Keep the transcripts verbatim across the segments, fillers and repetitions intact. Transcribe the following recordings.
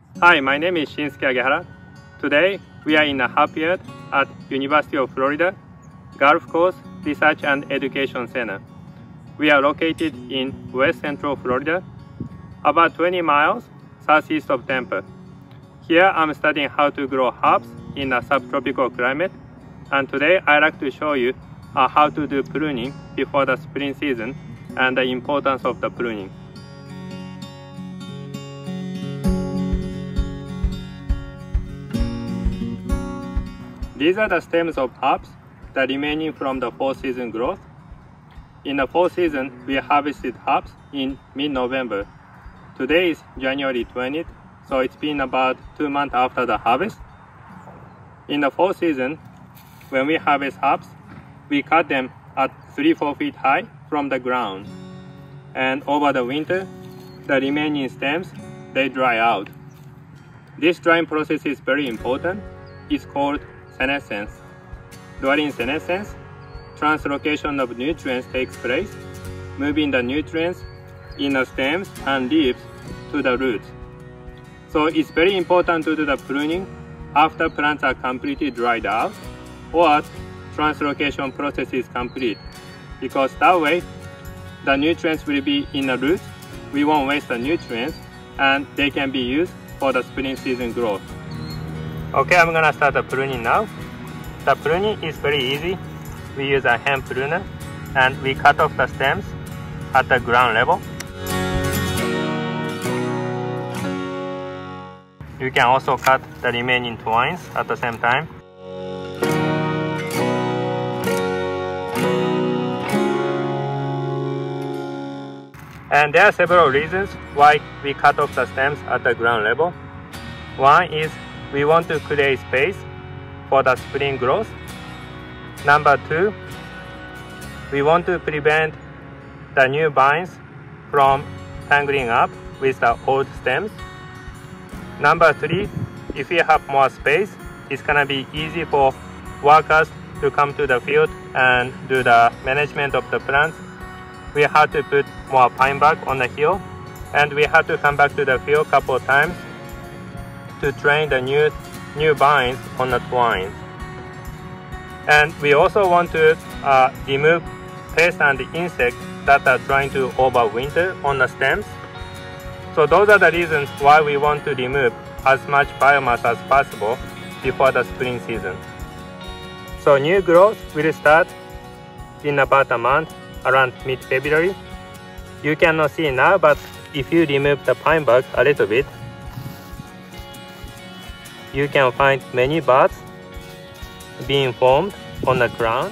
Hi, my name is Shinsuke Agehara. Today, we are in a half year at University of Florida, Gulf Coast Research and Education Center. We are located in West Central Florida, about twenty miles southeast of Tampa. Here, I'm studying how to grow herbs in a subtropical climate, and today I'd like to show you uh, how to do pruning before the spring season and the importance of the pruning. These are the stems of herbs that remaining from the fall season growth. In the fall season, we harvested herbs in mid-November. Today is January twentieth, so it's been about two months after the harvest. In the fall season, when we harvest herbs, we cut them at three to four feet high from the ground. And over the winter, the remaining stems, they dry out. This drying process is very important. It's called senescence. During senescence, translocation of nutrients takes place, moving the nutrients in the stems and leaves to the roots. So it's very important to do the pruning after plants are completely dried out or translocation process is complete, because that way the nutrients will be in the roots. We won't waste the nutrients and they can be used for the spring season growth. Okay, I'm gonna start the pruning now. The pruning is very easy. We use a hand pruner and we cut off the stems at the ground level. You can also cut the remaining twines at the same time. And there are several reasons why we cut off the stems at the ground level. One is we want to create space for the spring growth. Number two, we want to prevent the new vines from tangling up with the old stems. Number three, if we have more space, it's gonna be easy for workers to come to the field and do the management of the plants. We have to put more pine bark on the hill, and we have to come back to the field a couple of times to train the new new vines on the twines. And we also want to uh, remove pests and insects that are trying to overwinter on the stems. So those are the reasons why we want to remove as much biomass as possible before the spring season. So new growth will start in about a month, around mid-February. You cannot see now, but if you remove the pine bark a little bit, you can find many buds being formed on the ground.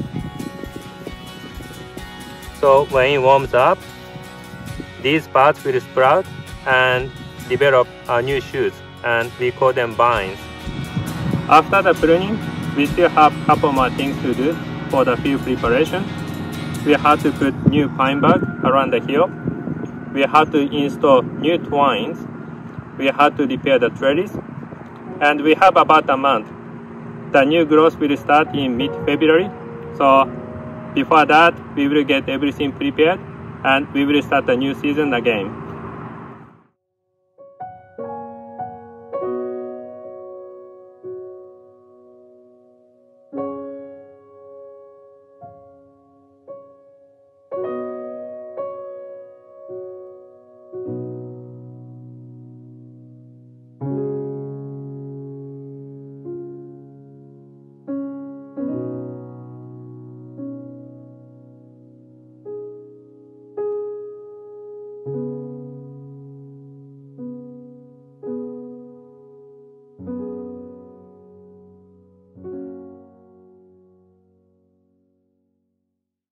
So when it warms up, these buds will sprout and develop uh, new shoots, and we call them vines. After the pruning, we still have a couple more things to do for the field preparation. We have to put new pine bark around the hill. We have to install new twines. We have to repair the trellis. And we have about a month. The new growth will start in mid-February. So before that, we will get everything prepared and we will start the new season again. Thank you.